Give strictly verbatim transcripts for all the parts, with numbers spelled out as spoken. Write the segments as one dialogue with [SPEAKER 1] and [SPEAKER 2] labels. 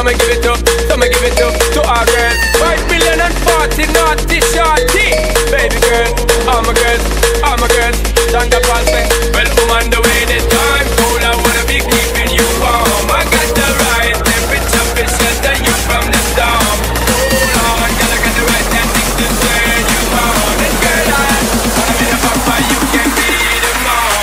[SPEAKER 1] me give it up, so me give it up to our girls. Five million and forty naughty shorty. Baby girl, all my girls, all my girls. Sandra Paul say, well, woman, the way this time cold, I wanna be keeping you warm. I got the right temperature, to shelter you from the storm. Hold on, girl, I got the right tactics to turn you on. And girl, I wanna be the papa, you can be the mom.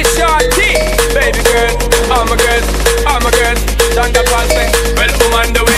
[SPEAKER 1] Baby girl, all my girls, all my girls. Sandra Paul say, well, woman, the way